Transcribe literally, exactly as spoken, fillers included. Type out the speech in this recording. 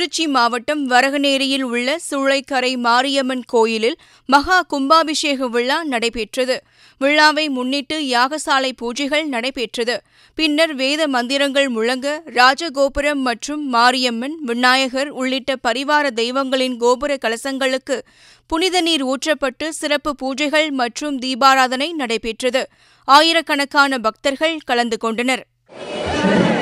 திருச்சி மாவட்டம் வரகநேரியில் உள்ள சூளைக்கரை மாரியம்மன் கோயிலில் மகா கும்பாபிஷேக விழா நடைபெற்றது. விழாவை முன்னிட்டு யாகசாலை பூஜைகள் நடைபெற்றது. பின்னர் வேத மந்திரங்கள் முழங்க ராஜகோபுரம் மற்றும் மாரியம்மன், விநாயகர் உள்ளிட்ட பரிவார தெய்வங்களின் கோபுர கலசங்களுக்கு புனித நீர் ஊற்றப்பட்டு சிறப்பு பூஜைகள் மற்றும் தீபாராதனை நடைபெற்றது. ஆயிரக்கணக்கான பக்தர்கள் கலந்து கொண்டனர்.